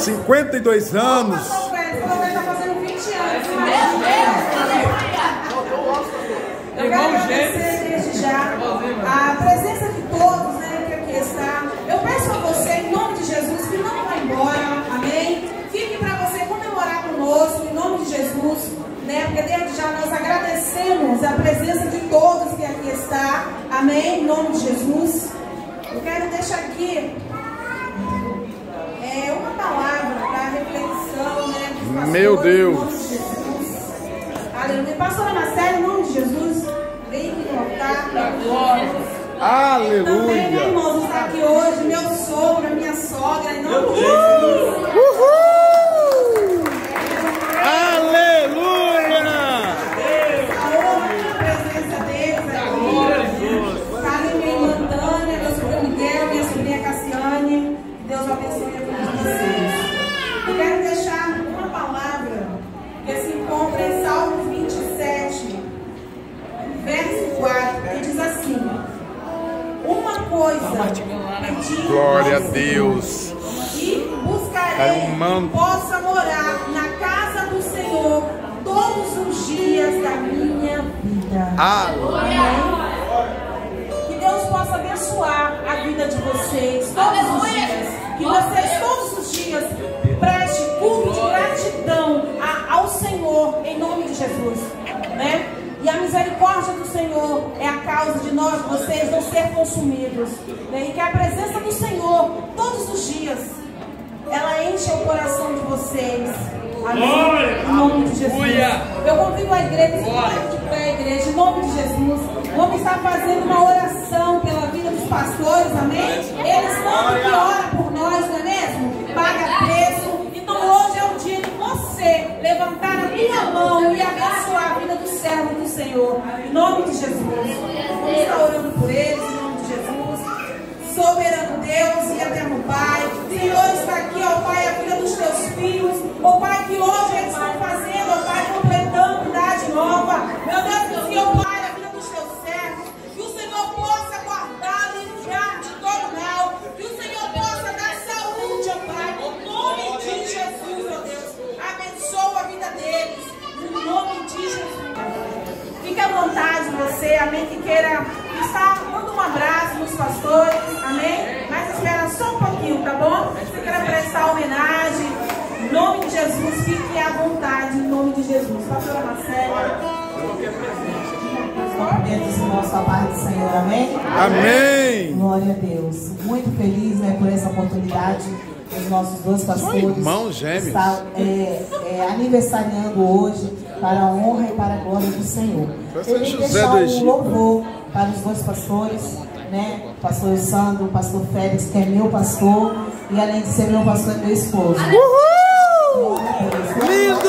52 anos. Está fazendo 20 anos. Eu quero agradecer desde já a presença de todos, né, que aqui está. Eu peço a você, em nome de Jesus, que não vá embora, amém? Fique para você comemorar conosco, em nome de Jesus, né? Porque desde já nós agradecemos a presença de todos que aqui está, amém? Em nome de Jesus. Eu quero deixar aqui uma palavra para reflexão, né? Dos pastores, meu Deus. em nome de Jesus. Aleluia. Pastora Marcela, em nome de Jesus, vem aqui no altar. Aleluia. Também, né, irmãos, está aqui hoje meu sogro, minha sogra, em nome de Jesus. Aleluia. A presença deles aqui. Está ali minha irmã Tânia, meu sobrinho Miguel, minha sobrinha Cassiane. Deus abençoe a vida de vocês. Eu quero deixar uma palavra que se encontra em Salmos 27, verso 4, que diz assim: uma coisa pedi, Glória a Deus. e buscarei que possa morar na casa do Senhor todos os dias da minha vida. Aleluia. Que Deus possa abençoar a vida de vocês todos os dias. Que vocês todos os dias prestem culto de gratidão ao Senhor, em nome de Jesus, né? E a misericórdia do Senhor é a causa de nós, vocês, não ser consumidos, né? E que a presença do Senhor, todos os dias, ela enche o coração de vocês. Amém? Em nome de Jesus. Eu convido a igreja, se de pé, igreja, em nome de Jesus. Vamos estar fazendo uma oração pela vida dos pastores, amém? Eles tanto que oram por nós, não é mesmo? Paga preço. Então hoje é o dia de você levantar a tua mão e abençoar a vida do servo do Senhor. Em nome de Jesus. Vamos estar orando por eles, em nome de Jesus. Soberano Deus e eterno Pai, Senhor, está aqui, ó Pai, a vida dos teus filhos, ó Pai, que hoje eles estão fazendo, ó Pai, completando idade nova. Meu Deus, que ó Pai, a vida dos teus servos, que o Senhor possa guardar e livrar de todo mal, que o Senhor possa dar saúde, ó Pai, em nome de Jesus, ó Deus. Abençoa a vida deles, em nome de Jesus. Fique à vontade você, amém, que queira estar, manda um abraço nos pastores, amém? Mas espera só um pouquinho, tá bom? Se queira prestar homenagem, em nome de Jesus, fique à vontade, em nome de Jesus. Pastora Marcela. Cumprimentos o nosso paz do Senhor, amém? Amém. Glória a Deus. Muito feliz, né, por essa oportunidade. Os nossos dois pastores irmãos gêmeos. Estão aniversariando hoje para a honra e para a glória do Senhor. Eu queria deixar um louvor para os dois pastores, né? O pastor Sandro, o pastor Félix, que é meu pastor, e além de ser meu pastor, é meu esposo. Uhul! Lindo!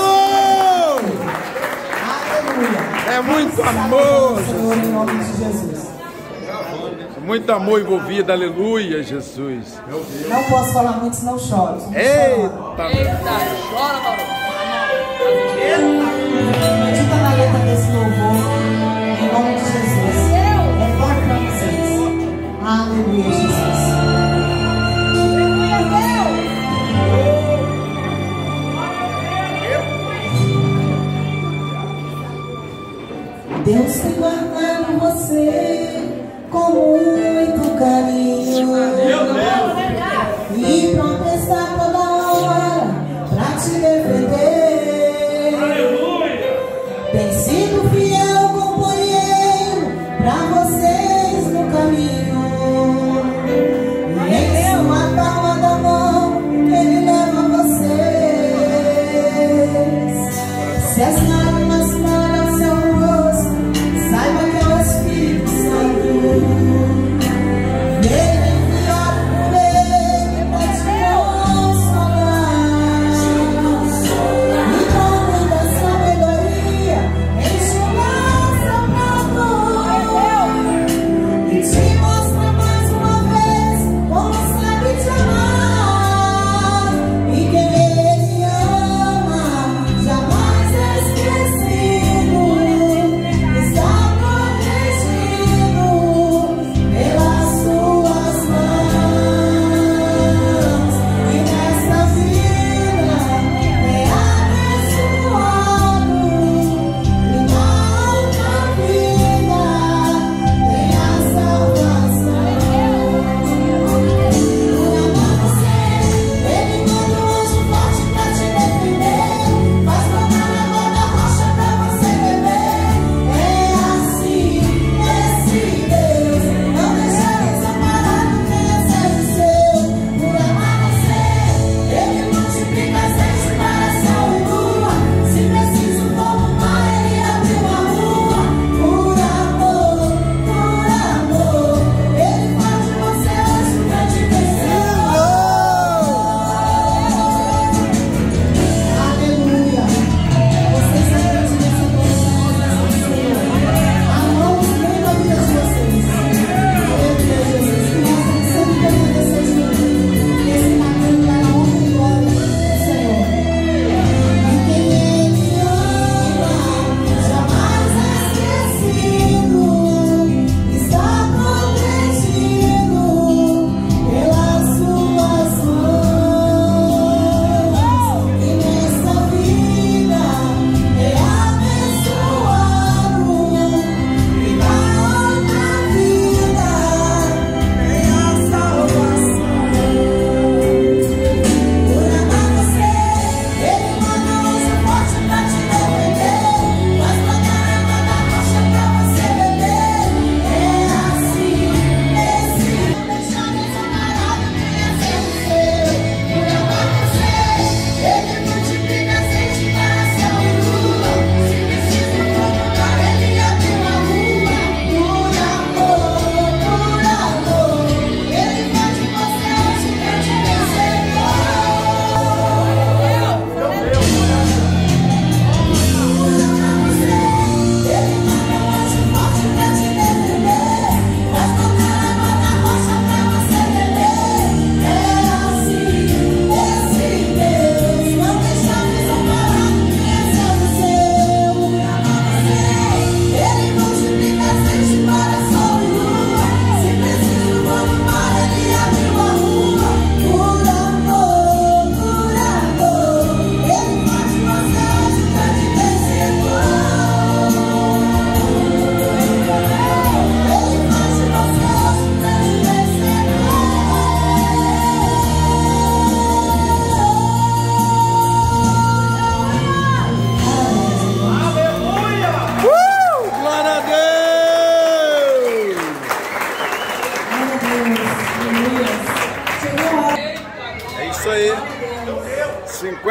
Aleluia! É muito amor, Senhor, em nome de Jesus. Muito amor envolvido, aleluia, Jesus. Não posso falar muito, senão choro. Eita, chora, barulho. Medita na letra desse louvor, em nome de Jesus. É glória para vocês. Aleluia, Jesus. Deus tem guardado você com muito carinho e pronto está toda hora pra te defender. Tem sido fiel companheiro pra vocês no caminho, e em sua palma da mão ele leva vocês. Se as lágrimas molham seu rosto, saiba que é o Espírito Santo. Ele enviado por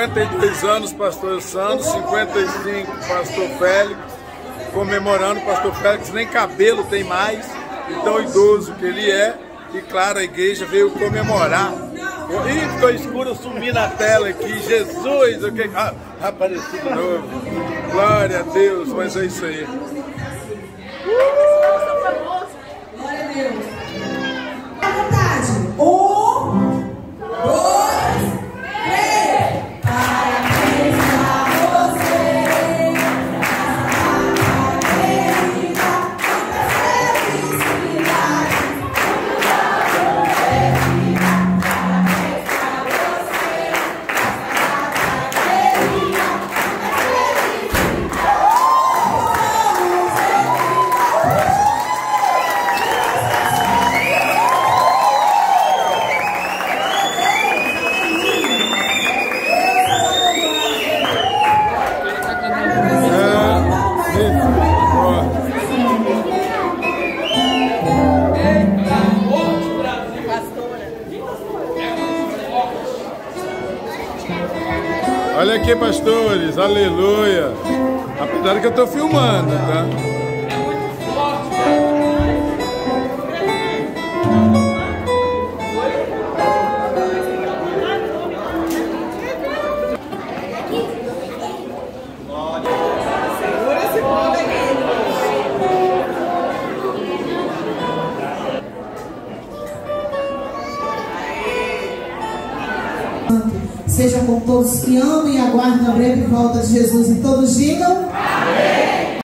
52 anos, pastor Sandro, 55, pastor Félix, comemorando. Pastor Félix nem cabelo tem mais, de tão idoso que ele é. E claro, a igreja veio comemorar. Ih, ficou escuro, sumi na tela aqui. Jesus, o que apareceu de novo. Glória a Deus, mas é isso aí. Glória a Deus. À vontade. 1, 2, 3. Parabéns a você. Olha aqui, pastores, aleluia. Apesar que eu estou filmando, tá? Seja com todos que amam e aguardam a breve volta de Jesus, e todos digam amém.